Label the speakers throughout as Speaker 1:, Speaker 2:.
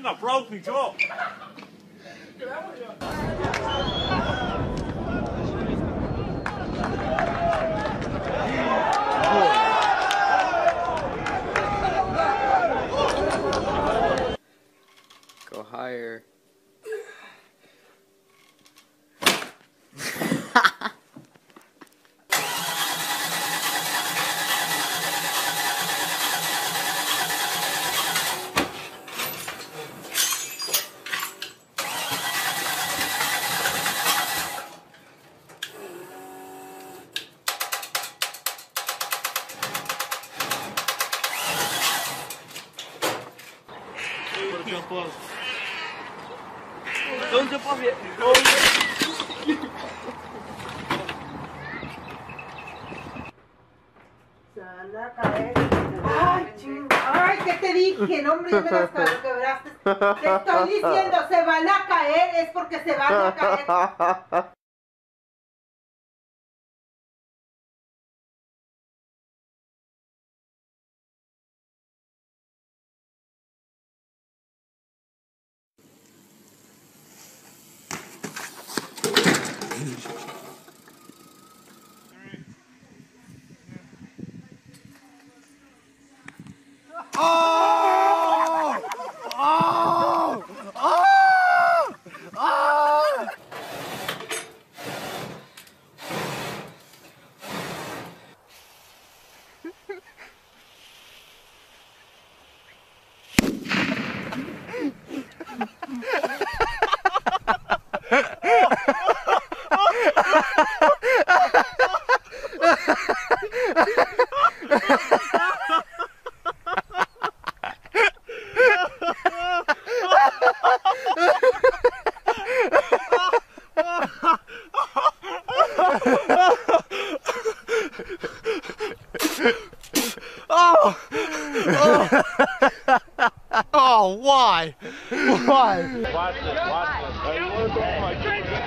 Speaker 1: un aplauso y yo.
Speaker 2: Go higher.
Speaker 3: ¿Dónde powie?
Speaker 4: Se van a caer. Ay, ay, ¿qué te dije? No, hombre, ya me las quebraste. Te estoy diciendo, se van a caer, es porque se van a caer.
Speaker 5: Oh, why? Why?
Speaker 1: Watch this, watch this. Hey, where's all my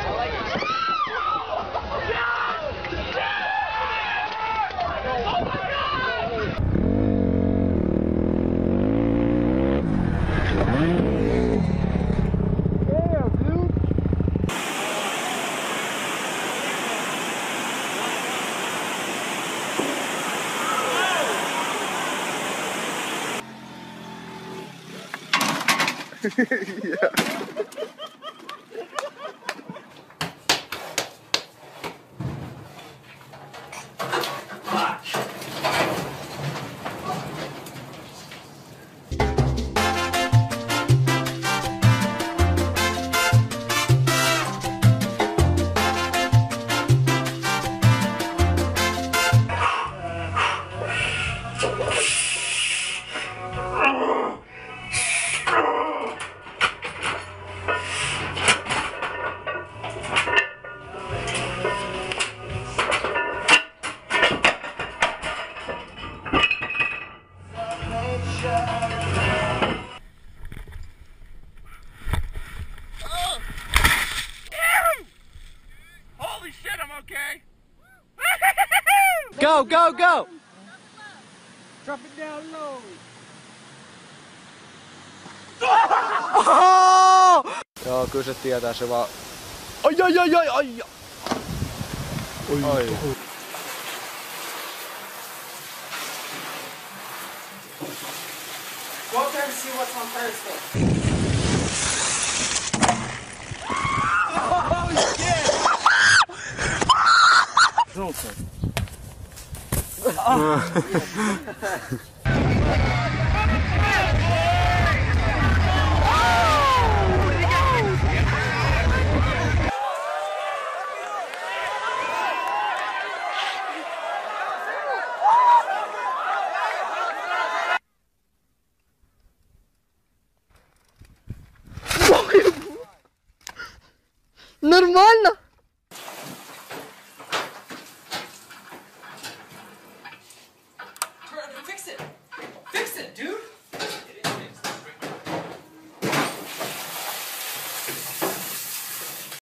Speaker 2: Yeah.
Speaker 3: Holy shit, I'm okay.
Speaker 2: Go, go, go!
Speaker 5: Drop it down low.
Speaker 2: Oh! Joo, kyllä se tietää, se vaan... Ai, ai, ai, ai, ai! Ai.
Speaker 4: Go there and see what's on Thursday.
Speaker 2: Нормально?